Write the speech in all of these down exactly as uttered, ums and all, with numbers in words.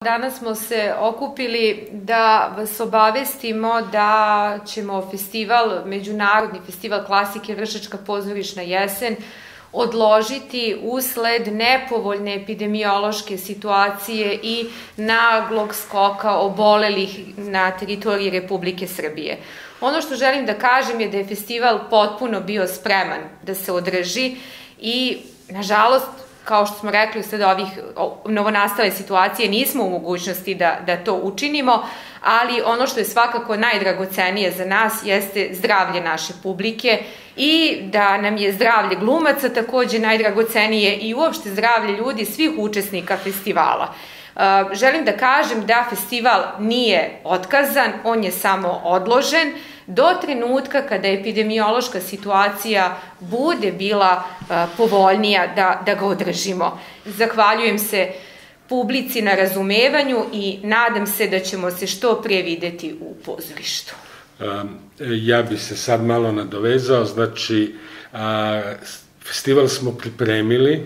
Danas smo se okupili da vas obavestimo da ćemo festival, Međunarodni festival klasike Vršačka pozorišna jesen odložiti usled nepovoljne epidemiološke situacije i naglog skoka obolelih na teritoriji Republike Srbije. Ono što želim da kažem je da je festival potpuno bio spreman da se održi i, nažalost, kao što smo rekli, usled ovih novonastale situacije nismo u mogućnosti da, da to učinimo, ali ono što je svakako najdragocenije za nas jeste zdravlje naše publike i da nam je zdravlje glumaca takođe najdragocenije i uopšte zdravlje ljudi, svih učesnika festivala. Želim da kažem da festival nije otkazan, on je samo odložen do trenutka kada epidemiološka situacija bude bila povoljnija da, da ga održimo. Zahvaljujem se publici na razumevanju i nadam se da ćemo se što pre videti u pozorištu. Ja bih se sad malo nadovezao, znači festival smo pripremili,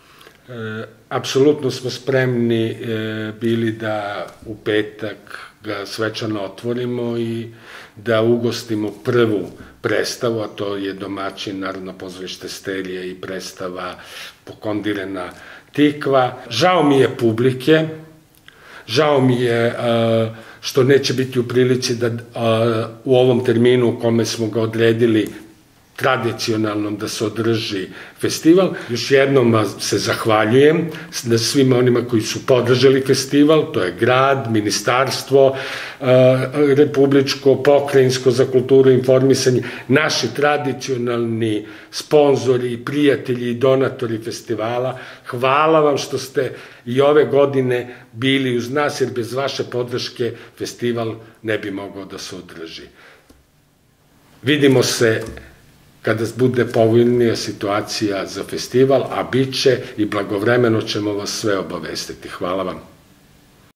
apsolutno smo spremni bili da u petak ga svečano otvorimo i da ugostimo prvu predstavu, a to je domaćin Narodno pozorište Stelije i predstava Pokondirena tikva. Žao mi je publike, žao mi je što neće biti u prilici da u ovom terminu u kome smo ga odredili tradicionalnom da se održi festival. Još jednom se zahvaljujem na svima onima koji su podržali festival, to je grad, ministarstvo, republičko, pokrajinsko za kulturu i informisanje, naši tradicionalni sponzori, prijatelji i donatori festivala. Hvala vam što ste i ove godine bili uz nas, jer bez vaše podrške festival ne bi mogao da se održi. Vidimo se kada bude povoljnija situacija za festival, a bit će i blagovremeno ćemo vas sve obavestiti. Hvala vam.